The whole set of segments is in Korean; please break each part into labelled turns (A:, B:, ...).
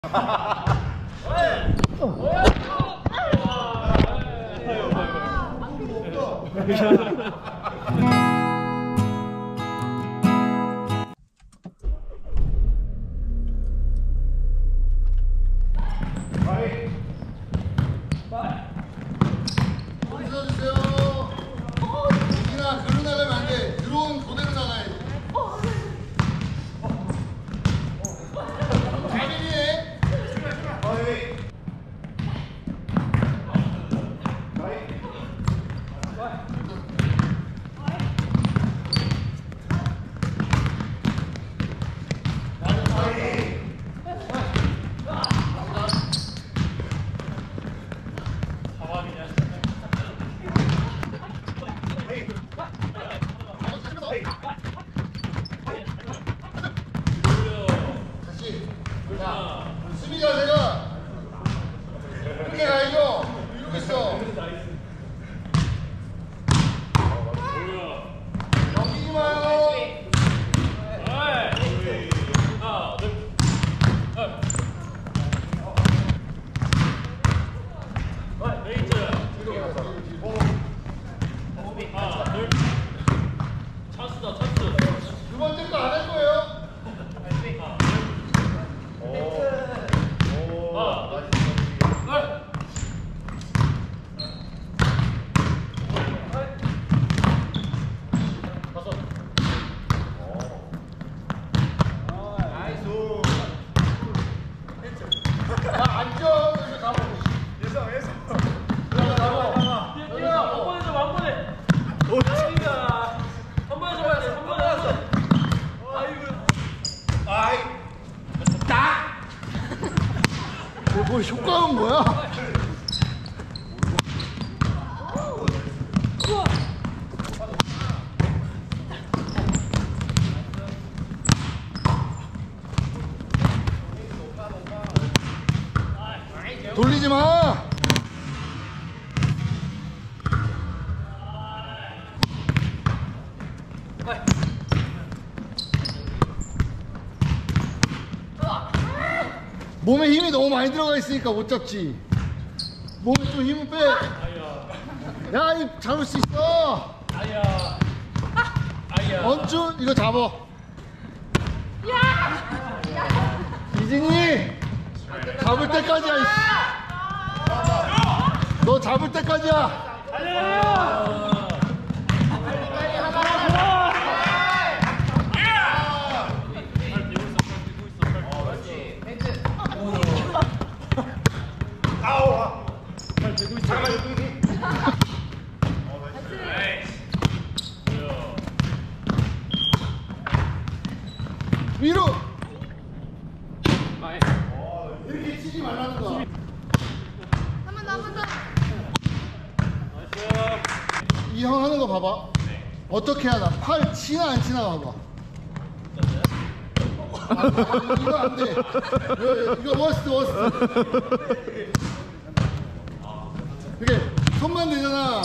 A: 수비 자세가 이렇게 가야죠. 이러고 있어. 넘기지 마요. 두 번째 거 안 할 거예요. 뭐 효과는 뭐야? 돌리지 마. 몸에 힘이 너무 많이 들어가 있으니까 못 잡지. 몸에 좀 힘을 빼. 야, 이 잡을 수 있어. 원준 이거 잡어. 이진이 잡을 때까지야. 너 잡을 때까지야. 위로. 이렇게 치지 말라는 거야.
B: 한 번 더.
A: 이 형 하는 거 봐봐. 어떻게 하나? 팔 치나 안 치나 봐봐. 이거 안 돼. 이거 워스트. 이게 손만 되잖아.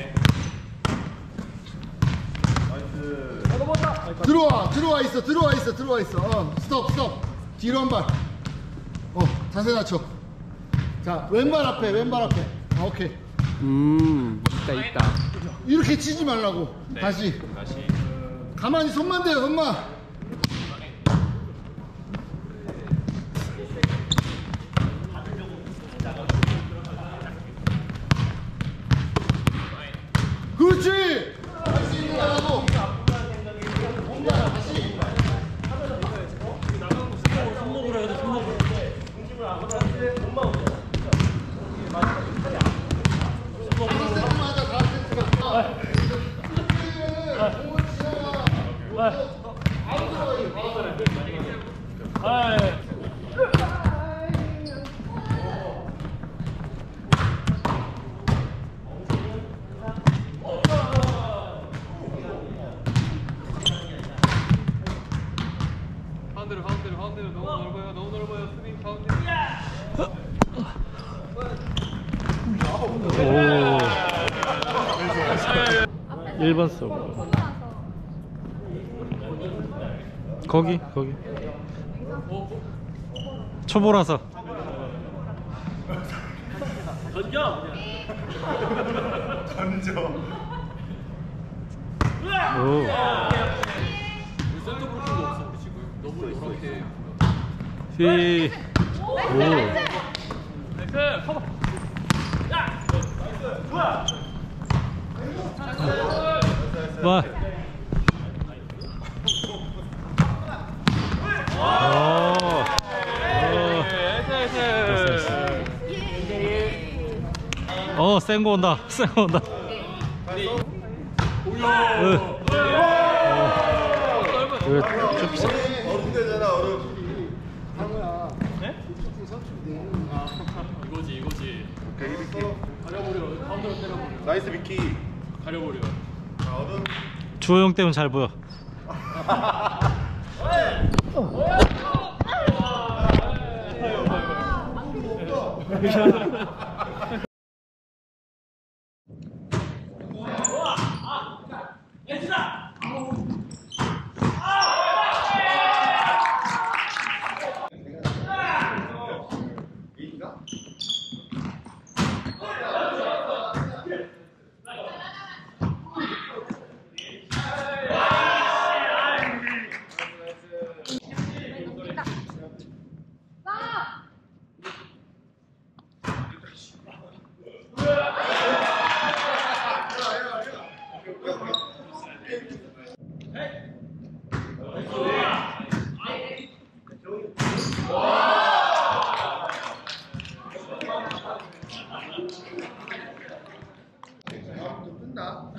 A: 들어와 있어. 스톱. 뒤로 한 발. 자세 낮춰. 자, 왼발 앞에. 오케이.
C: 있다.
A: 이렇게 치지 말라고.
C: 네.
A: 다시. 가만히 손만 대요, 손만. 그렇지. 다시 나가고. 다시.
C: 손목으로 해도 손목으로. 가운데로 너무 넓어요. 스윙 가운데.
D: 오. 1번 서브. 거기. 초보라서.
E: 던져.
D: 오.
C: 센터 브로킹도 없어 우리 지금. 너무 노랗게.
D: 휘. 오.
C: 나이스. 커버.
D: 와. 센 거 온다. 센 거 온다. 좀 비싸.
E: 얼음 되잖아 얼음.
A: 상호야.
C: 네?
A: 이쪽이 선출돼.
C: 이거지.
E: 오케이 미키.
C: 가려버려. 가운데로 때려버려.
E: 나이스 미키.
C: 가려버려.
E: 자 얼음.
D: 주호 형 때문에 잘 보여.
A: 좀 뜬다.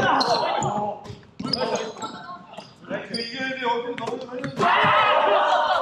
E: 이겨야지 어디 너무